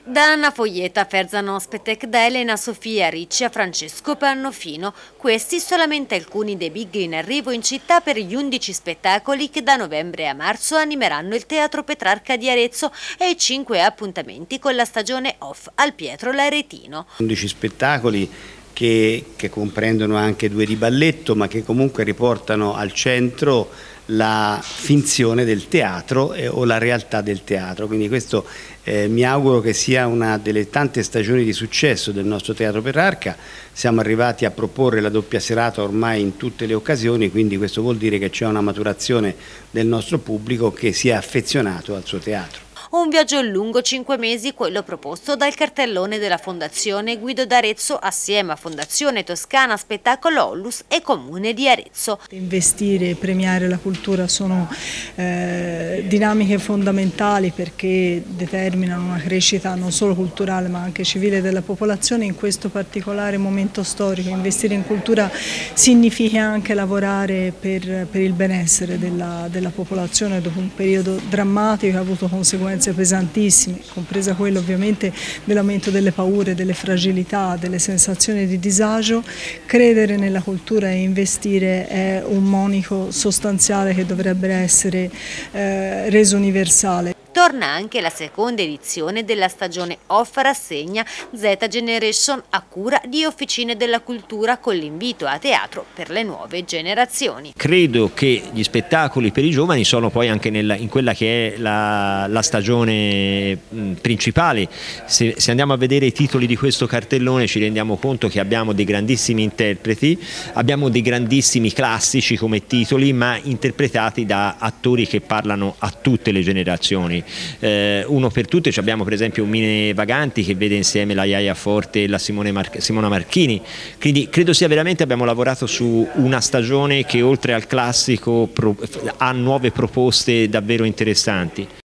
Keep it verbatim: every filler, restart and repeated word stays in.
Da Anna Foglietta a Ferzano Spettec, da Elena Sofia Ricci a Francesco Pannofino, questi solamente alcuni dei big in arrivo in città per gli undici spettacoli che da novembre a marzo animeranno il Teatro Petrarca di Arezzo e i cinque appuntamenti con la stagione off al Pietro Laretino. undici spettacoli che, che comprendono anche due di balletto, ma che comunque riportano al centro la finzione del teatro eh, o la realtà del teatro, quindi questo eh, mi auguro che sia una delle tante stagioni di successo del nostro Teatro Petrarca. Siamo arrivati a proporre la doppia serata ormai in tutte le occasioni, quindi questo vuol dire che c'è una maturazione del nostro pubblico che si è affezionato al suo teatro. Un viaggio lungo cinque mesi, quello proposto dal cartellone della Fondazione Guido d'Arezzo assieme a Fondazione Toscana Spettacolo Onlus e Comune di Arezzo. Investire e premiare la cultura sono eh, dinamiche fondamentali perché determinano una crescita non solo culturale ma anche civile della popolazione. In questo particolare momento storico investire in cultura significa anche lavorare per, per il benessere della, della popolazione dopo un periodo drammatico che ha avuto conseguenze pesantissime, compresa quella ovviamente dell'aumento delle paure, delle fragilità, delle sensazioni di disagio. Credere nella cultura e investire è un monito sostanziale che dovrebbe essere eh, reso universale. Torna anche la seconda edizione della stagione off rassegna Z Generation a cura di Officine della Cultura con l'invito a teatro per le nuove generazioni. Credo che gli spettacoli per i giovani sono poi anche nella, in quella che è la, la stagione principale. Se, se andiamo a vedere i titoli di questo cartellone ci rendiamo conto che abbiamo dei grandissimi interpreti, abbiamo dei grandissimi classici come titoli, ma interpretati da attori che parlano a tutte le generazioni. Eh, uno per tutte abbiamo per esempio Mine Vaganti che vede insieme la Iaia Forte e la Simone Mar- Simona Marchini, quindi credo sia veramente, abbiamo lavorato su una stagione che oltre al classico pro- ha nuove proposte davvero interessanti.